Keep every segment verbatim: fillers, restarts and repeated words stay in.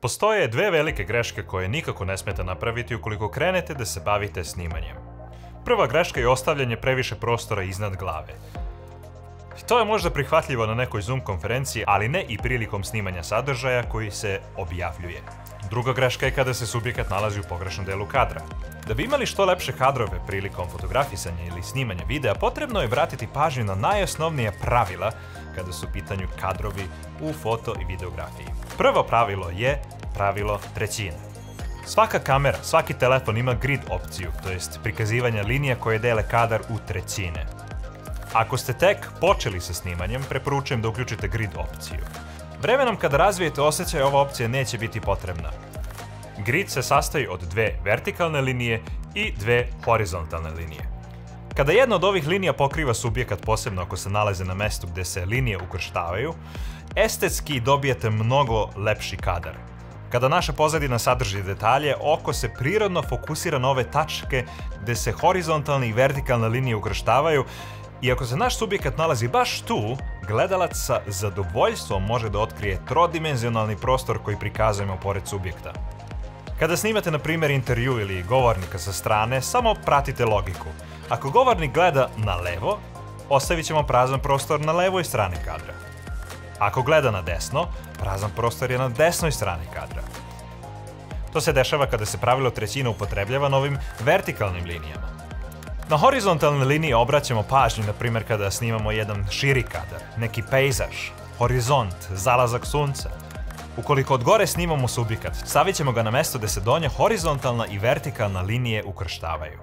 Postoje dve velike greške koje nikako ne smete napraviti ukoliko krenete da se bavite snimanjem. Prva greška je ostavljanje previše prostora iznad glave. To je možda prihvatljivo na nekoj Zoom konferenciji, ali ne i prilikom snimanja sadržaja koji se objavljuje. Druga greška je kada se subjekat nalazi u pogrešnom delu kadra. Da bi imali što lepše kadrove prilikom fotografisanja ili snimanja videa, potrebno je vratiti pažnju na najosnovnija pravila kada su u pitanju kadrovi u foto i videografiji. Prvo pravilo je pravilo trećine. Svaka kamera, svaki telefon ima grid opciju, to jest prikazivanje linija koje dele kadar u trećine. Ako ste tek počeli sa snimanjem, preporučujem da uključite grid opciju. Vremenom kada razvijete osjećaj, ova opcija neće biti potrebna. Grid se sastoji od dve vertikalne linije i dve horizontalne linije. Kada jedna od ovih linija pokriva subjekat, posebno ako se nalaze na mestu gde se linije ukrštavaju, estetski dobijete mnogo lepši kadar. Kada naša pozadina sadrži detalje, oko se prirodno fokusira na ove tačke gde se horizontalne i vertikalne linije ukrštavaju, i ako se naš subjekat nalazi baš tu, gledalac sa zadovoljstvom može da otkrije trodimenzionalni prostor koji prikazujemo pored subjekta. Kada snimate, na primjer, intervju ili govornika sa strane, samo pratite logiku. Ako govornik gleda na levo, ostavit ćemo prazan prostor na levoj strani kadra. Ako gleda na desno, prazan prostor je na desnoj strani kadra. To se dešava kada se pravilo trećina upotrebljava na ovim vertikalnim linijama. Na horizontalne linije obraćamo pažnju, na primjer, kada snimamo jedan širi kadar, neki pejzaž, horizont, zalazak sunca. Ukoliko od gore snimamo subjekat, stavit ćemo ga na mesto gde se donja horizontalna i vertikalna linije ukrštavaju.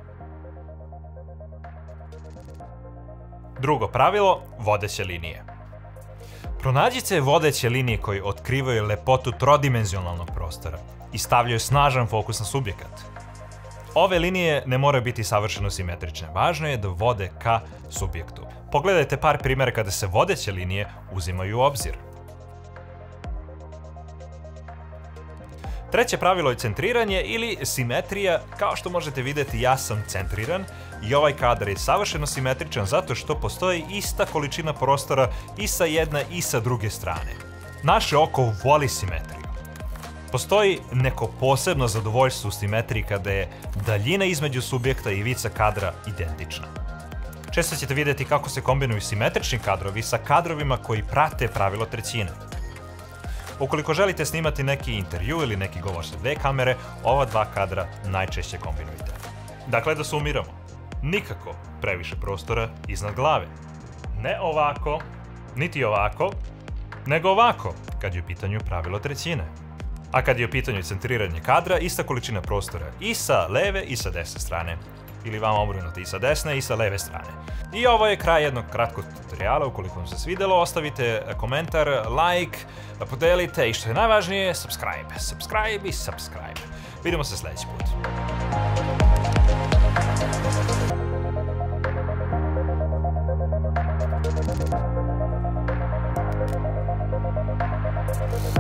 Drugo pravilo, vodeće linije. Pronađite vodeće linije koje otkrivaju lepotu trodimenzionalnog prostora i stavljaju snažan fokus na subjekat. Ove linije ne moraju biti savršeno simetrične, važno je da vode ka subjektu. Pogledajte par primjera kada se vodeće linije uzimaju u obzir. Treće pravilo je centriranje ili simetrija. Kao što možete vidjeti, ja sam centriran i ovaj kadar je savršeno simetričan zato što postoji ista količina prostora i sa jedne i sa druge strane. Naše oko voli simetriju. Postoji neko posebno zadovoljstvo u simetriji kada je daljina između subjekta i ivica kadra identična. Često ćete vidjeti kako se kombinuju simetrični kadrovi sa kadrovima koji prate pravilo trećine. Ukoliko želite snimati neki intervju ili neki govor sa dve kamere, ova dva kadra najčešće kombinujte. Dakle, da sumiramo. Nikako previše prostora iznad glave. Ne ovako, niti ovako, nego ovako, kad je u pitanju pravilo trećine. A kad je u pitanju centriranje kadra, ista količina prostora i sa leve i sa desne strane. Ili vama obrnuto, i sa desne i sa leve strane. I ovo je kraj jednog kratkog tutoriala. Ukoliko vam se svidjelo, ostavite komentar, like, podelite i što je najvažnije, subscribe. Subscribe i subscribe. Vidimo se sljedeći put.